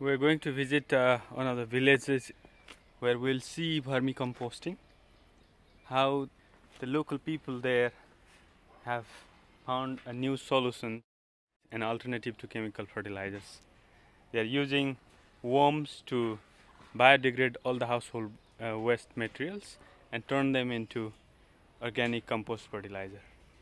We're going to visit one of the villages where we'll see vermicomposting, how the local people there have found a new solution, an alternative to chemical fertilizers. They are using worms to biodegrade all the household waste materials and turn them into organic compost fertilizer.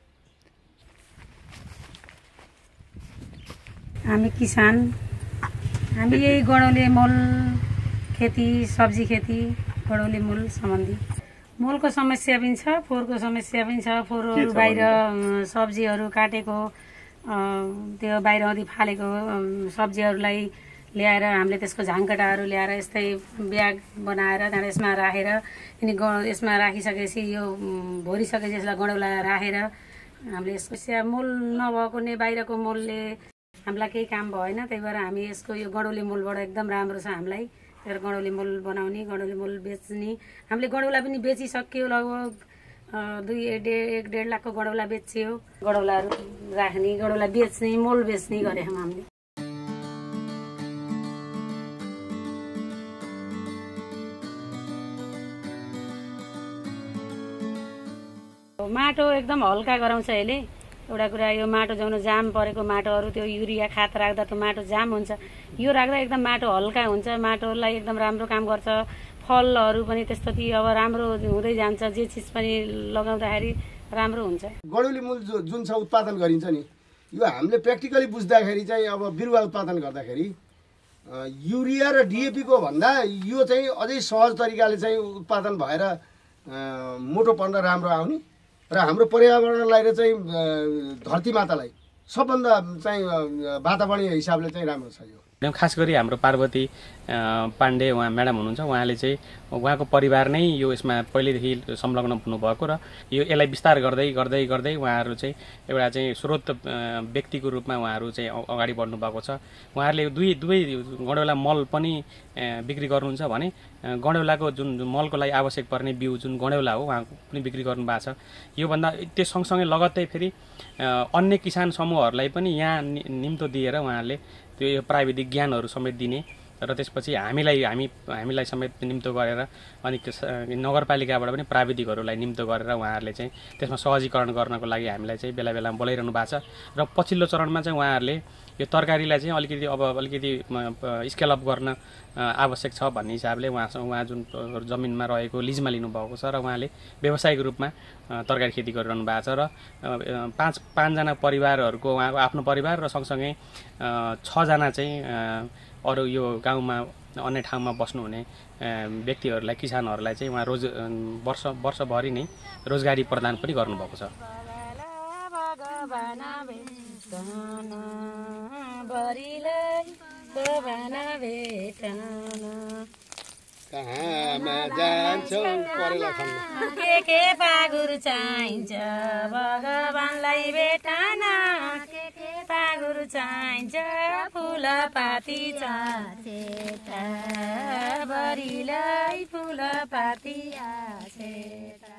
हामी किसान हामी यही गडौले मल खेती सब्जी खेती गडौले मल सम्बन्धी मलको समस्या पनि छ फोहोरको समस्या पनि छ फोहोरहरु बाहिर सब्जीहरु काटेको त्यो बाहिर अदि फालेको सब्जीहरुलाई ल्याएर हामीले त्यसको झाङकटाहरु ल्याएर यस्तै ब्याग बनाएर त्यहाँ यसमा राखेर अनि यसमा राखिसकेपछि यो भोरिसकेपछि यसलाई गडौला राखेर हामीले यसको मल नभएको नै बाहिरको मलले हामीलाई केही काम भएन त्यही भएर हामी यसको यो गडौले मलबाट एकदम राम्रो छ हामीलाई तर गडौले मल बनाउने गडौले मल बेच्ने हामीले गडौला पनि बेचिसक्यो लगभग 1.5 लाखको गडौला बेच्यो गडौलाहरु राख्ने गडौला बेच्ने मल बेच्ने गरे हामीले माटो एकदम हल्का गराउँछ यसले एउटा कुरा यो माटो जौन जाम परेको माटोहरु त्यो युरिया खाद राख्दा त माटो जाम हुन्छ यो राख्दा एकदम माटो हल्का हुन्छ माटोलाई एकदम राम्रो काम गर्छ फलहरु पनि त्यस्तै अब राम्रो हुँदै जान्छ जे चीज पनि लगाउँदाखेरि राम्रो हुन्छ गडौली मूल जुन छ उत्पादन गरिन्छ नि यो हामीले प्र्याक्टिकली बुझ्दाखेरि चाहिँ अब बिरुवा उत्पादन गर्दाखेरि युरिया र डीएपी को भन्दा यो चाहिँ अझै सहज तरिकाले चाहिँ उत्पादन भएर मोटोपन राम्रो आउने र हाम्रो पर्यावरणलाई र चाहिँ धरती मातालाई सबभन्दा चाहिँ वातावरणीय हिसाबले चाहिँ राम्रो छ यो खास गरी हाम्रो पार्वती पाण्डे उहाँ म्याडम हुनुहुन्छ उहाँले चाहिँ उहाँको परिवार नै यो यसमा पहिलेदेखि संलग्न हुनुभएको र यसलाई विस्तार गर्दै गर्दै गर्दै उहाँहरू चाहिँ एउटा चाहिँ स्रोत व्यक्तिको रूपमा उहाँहरू चाहिँ अगाडि बढ्नु भएको छ उहाँहरूले दुवै गडौला मल पनि बिक्री गर्नुहुन्छ भने गडौलाको जुन मलको लागि आवश्यक पर्ने बिउ जुन गडौला हो उहाँको पनि बिक्री गर्नु भएको छ यो भन्दा त्यो सँगसँगै लगत्तै फेरि अन्य किसान समूहहरूलाई पनि यहाँ निम्तो दिएर उहाँहरूले त्यो प्राविधिक ज्ञानहरू समेत दिने र त्यसपछि हामीलाई समेत निम्तो गरेर अनि नगरपालिकाबाट पनि प्राविधिकहरूलाई निम्तो गरेर उहाँहरूले चाहिँ त्यसमा सहजीकरण गर्नको लागि हामीलाई चाहिँ बेला बेलामा बोलाइरहनु भएको छ र पछिल्लो चरणमा चाहिँ उहाँहरूले यो तरकारीलाई चाहिँ अलिकति स्केल अप गर्न आवश्यक छ भन्ने हिसाबले उहाँ जुन जमिनमा रहेको लिजमा लिनुभएको छ र उहाँले व्यावसायिक रूपमा तरकारी खेती गरिरहनु भएको छ र पाँचजना परिवारहरूको उहाँको आफ्नो परिवार र सँगसँगै 6 जना चाहिँ अरु यो गाउँमा अन्य ठाउँमा बस्नुहुने व्यक्तिहरूलाई किसानहरूलाई चाहिँ उहाँ वर्षभरि नै रोजगारी प्रदान पनि गर्नुभएको छ कहाँमा जान्छौ करेला खान्न के पागुर चाहिन्छ भगवानलाई भेटन के पागुर चाहिन्छ फूलपाती चाहिन्छ बरिलाई फूलपाती आछे